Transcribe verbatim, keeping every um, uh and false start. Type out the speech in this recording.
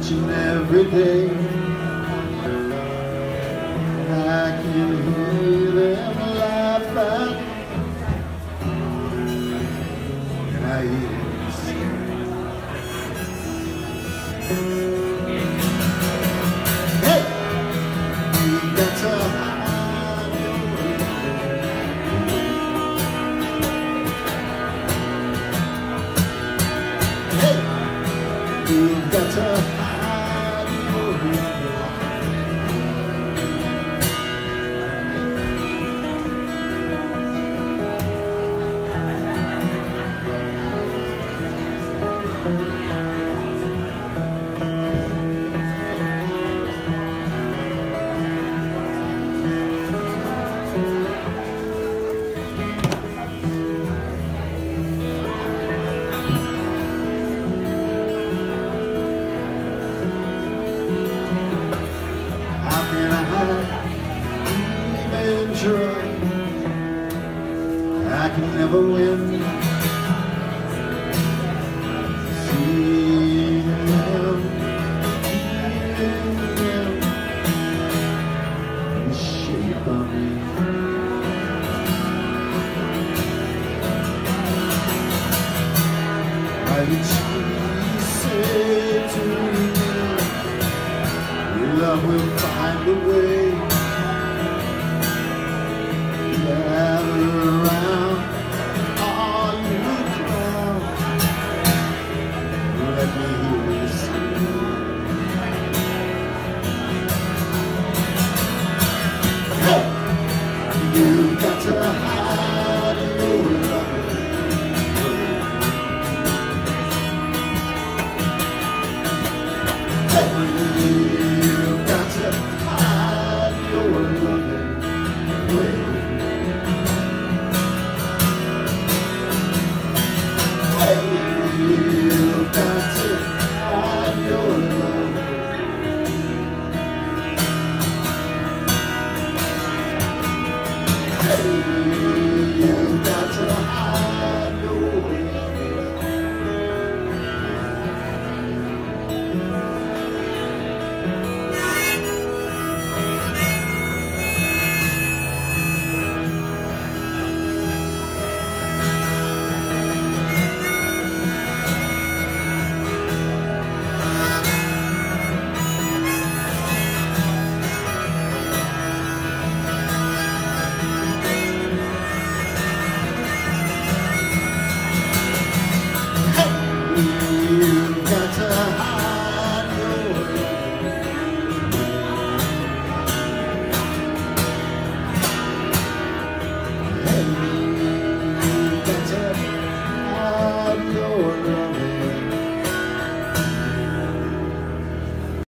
each and every day. I can hear them laugh out, and I hear them sing. Hey, you got to hide your love. Hey, you got to hide your love. I can never win. Seeing them, feeling them, the shape of me. Why did she say to me, your love will find a way? Gather around, all you crowd, let me hear you sing. Hey, you got to hide your love. Hey.